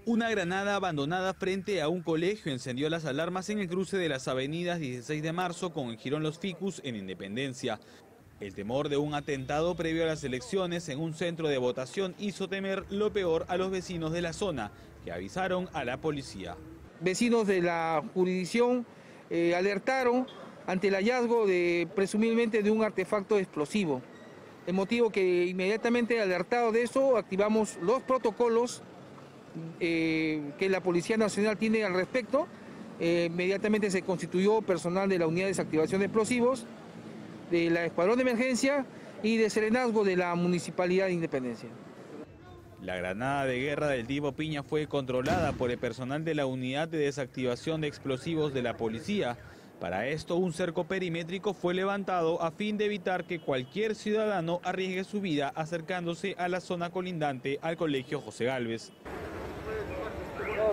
Una granada abandonada frente a un colegio encendió las alarmas en el cruce de las avenidas 16 de marzo con Girón Los Ficus en Independencia. El temor de un atentado previo a las elecciones en un centro de votación hizo temer lo peor a los vecinos de la zona, que avisaron a la policía. Vecinos de la jurisdicción alertaron ante el hallazgo presumiblemente de un artefacto explosivo. El motivo que inmediatamente alertado de eso activamos los protocolos que la Policía Nacional tiene al respecto. Inmediatamente se constituyó personal de la Unidad de Desactivación de Explosivos, de la Escuadrón de Emergencia y de Serenazgo de la Municipalidad de Independencia. La granada de guerra del tipo piña fue controlada por el personal de la Unidad de Desactivación de Explosivos de la Policía. Para esto, un cerco perimétrico fue levantado a fin de evitar que cualquier ciudadano arriesgue su vida acercándose a la zona colindante al Colegio José Gálvez. No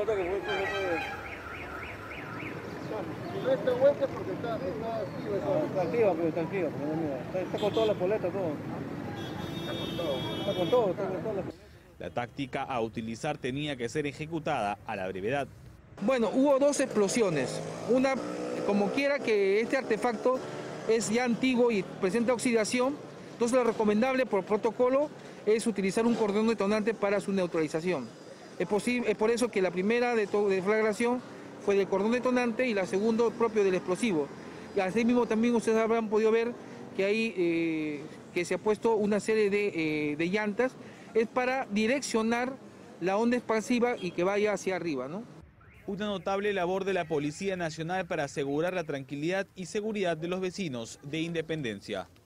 está vuelta porque está activa, pero está activa, está con toda la poleta, todo. Está con todo. La táctica a utilizar tenía que ser ejecutada a la brevedad. Bueno, hubo dos explosiones. Una, como quiera que este artefacto es ya antiguo y presenta oxidación, entonces lo recomendable por protocolo es utilizar un cordón detonante para su neutralización. Es por eso que la primera deflagración fue del cordón detonante y la segunda propio del explosivo. Y así mismo también ustedes habrán podido ver que ahí que se ha puesto una serie de llantas, es para direccionar la onda expansiva y que vaya hacia arriba, ¿no? Una notable labor de la Policía Nacional para asegurar la tranquilidad y seguridad de los vecinos de Independencia.